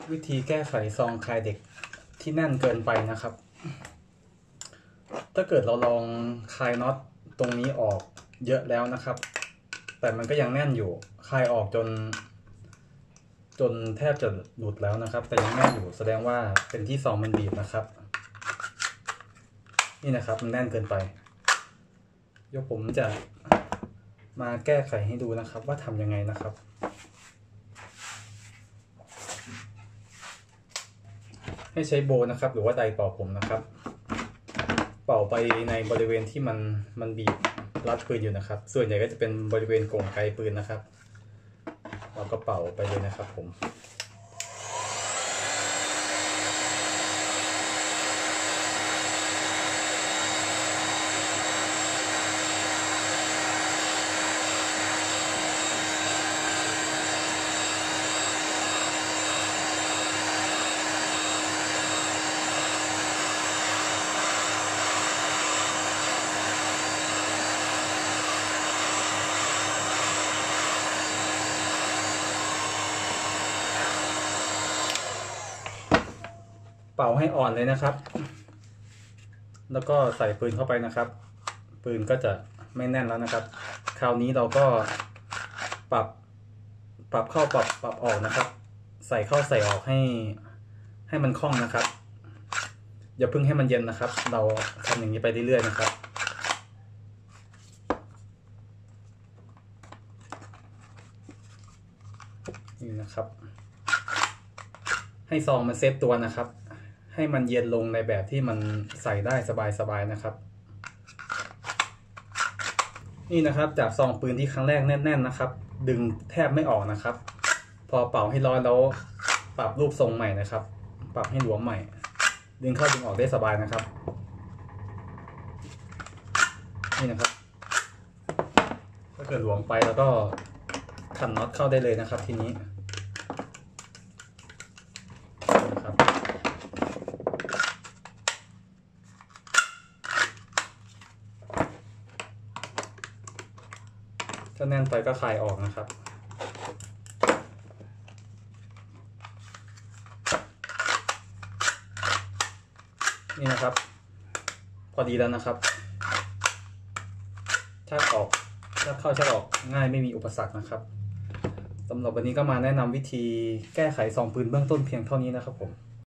วิธีแก้ไขซองคลายเด็กที่แน่นเกินไปนะครับถ้าเกิดเราลองคลายน็อตตรงนี้ออกเยอะแล้วนะครับแต่มันก็ยังแน่นอยู่คลายออกจนแทบจะหลุดแล้วนะครับแต่ยังแน่นอยู่แสดงว่าเป็นที่ซองมันบีบนะครับนี่นะครับมันแน่นเกินไปเดี๋ยวผมจะมาแก้ไขให้ดูนะครับว่าทำยังไงนะครับให้ใช้โบนะครับหรือว่าไดร์เป่าผมนะครับเป่าไปในบริเวณที่มันบีบรัดปืนอยู่นะครับส่วนใหญ่ก็จะเป็นบริเวณกรงไกปืนนะครับเราก็เป่าไปเลยนะครับผมเป่าให้อ่อนเลยนะครับแล้วก็ใส่ปืนเข้าไปนะครับปืนก็จะไม่แน่นแล้วนะครับคราวนี้เราก็ปรับเข้าปรับออกนะครับใส่เข้าใส่ออกให้มันคล่องนะครับอย่าเพิ่งให้มันเย็นนะครับเราทำอย่างนี้ไปเรื่อยๆนะครับนี่นะครับให้ซองมันเซตตัวนะครับให้มันเย็นลงในแบบที่มันใส่ได้สบายๆนะครับนี่นะครับจากซองปืนที่ครั้งแรกแน่นๆนะครับดึงแทบไม่ออกนะครับพอเป่าให้ร้อนแล้วปรับรูปทรงใหม่นะครับปรับให้หลวมใหม่ดึงเข้าดึงออกได้สบายนะครับนี่นะครับถ้าเกิดหลวมไปแล้วก็ขันน็อตเข้าได้เลยนะครับทีนี้ถ้าแน่นไปก็คลายออกนะครับนี่นะครับพอดีแล้วนะครับชักเข้าชักออกง่ายไม่มีอุปสรรคนะครับสำหรับวันนี้ก็มาแนะนำวิธีแก้ไขซองปืนเบื้องต้นเพียงเท่านี้นะครับผม